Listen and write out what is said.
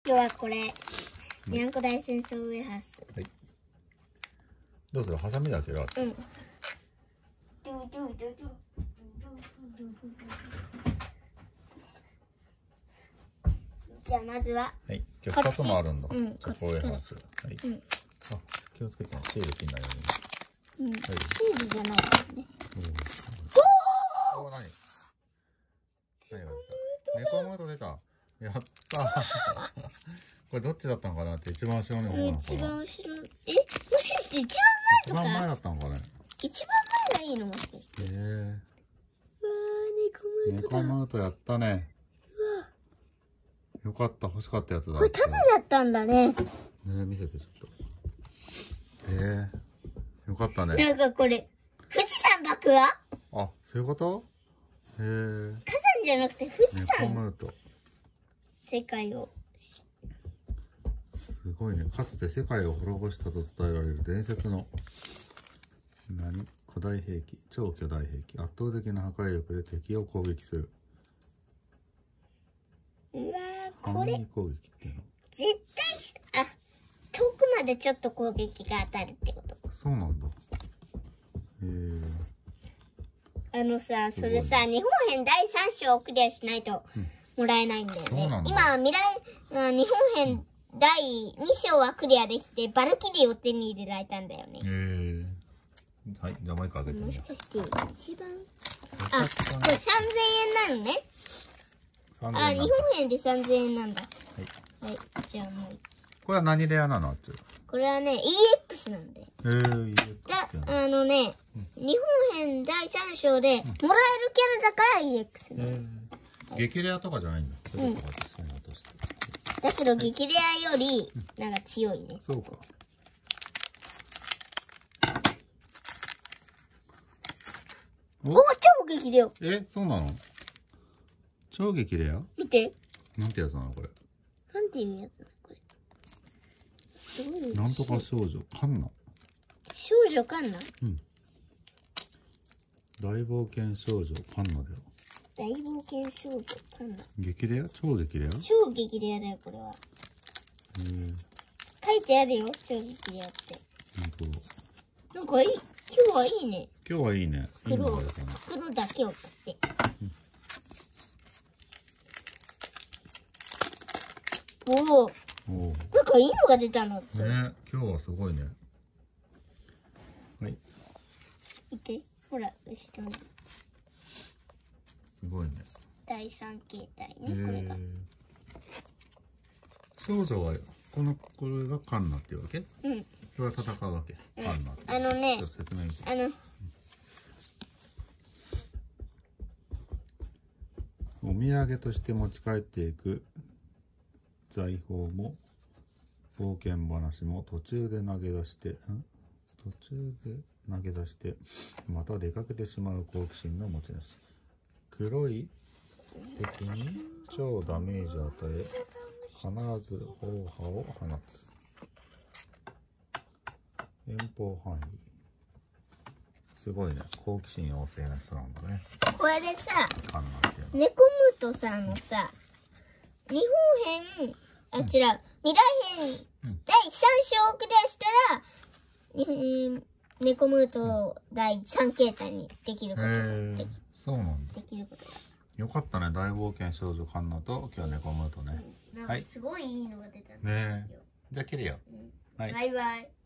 今日はこれ、にゃんこ大戦争ウェハース。 はい。どうする？ハサミだけど。 うん。じゃあまずは。 はい。今日2つもあるんだ。 うん。 チョコウェハース。はい。 うん。 あ、気をつけてね。シール切んないようん。 はい。 シールじゃないからね。 おお、何が出た？猫ムード出た。やったー。これどっちだったのかなって一番後ろの方なのかな。 一番後ろ。もしかして一一番前番前とか。 だったのかね。 一番前がいいのもしかして。 へえ。 うわー、猫ムートだ。 猫ムードやったね。よかった、欲しかったやつだ。 これタダだったんだね。 見せてちょっと。よかったね。 なんかこれ、富士山爆破？ あ、そういうこと？ 火山じゃなくて富士猫山。 ムード。 世界を。 すごいね。かつて世界を滅ぼしたと伝えられる伝説の古代兵器、超巨大兵器、圧倒的な破壊力で敵を攻撃する。 うわー、これ反撃攻撃っていうの？ 絶対遠くまでちょっと攻撃が当たるってこと。 そうなんだ。 それさ、日本編第3章をクリアしないともらえないんだよね。今、日本編第2章はクリアできて、バルキリーを手に入れられたんだよね。 はい、じゃあもう一個開けてみよもしかして一番、これ3000円なのね。日本編で3000円なんだ。はい、じゃあもう。 これは何レアなの？ これはね、EX なんだよ。 EX。 日本編第3章で、もらえるキャラだから EX なの。 激レアとかじゃないんだ。 だけど激レアより、なんか強いね。 そうか。 お、超激レア。 そうなの？超激レア？ 見て。 なんてやつなのこれ？ なんていうやつなのこれ。すごいね。 なんとか少女カンナ。 少女カンナ？ うん。大冒険少女カンナだよ。 大冒険少女カンナ。 激レア？超激レア？ 超激レアだよこれは。書いてあるよ、超激レアって。なんかいい。今日はいいね。 今日はいいね。 黒だけを買って。おお。なんかいいのが出たのって。 ね、今日はすごいね。はい。 見て、ほら、後ろに。 すごいね。 第3形態ね、これが。 少女は、これがカンナっていうわけ？ うん。 これは戦うわけ。カンナって。説明して。お土産として持ち帰っていく財宝も冒険話も途中で投げ出してまた出かけてしまう好奇心の持ち主。黒い敵に超ダメージを与え必ず砲破を放つ。遠方範囲。すごいね。好奇心旺盛な人なんだね。 これでさ、猫ムートさんのさ、日本編、未来編、第3章をクリアしたら、猫ムート第3形態にできることがそうなんだ。 できることが。 よかったね。大冒険少女カンナと今日は猫ムートね。 なんかすごいいいのが出たんだ。 ねえ。じゃあ切るよ。 バイバイ。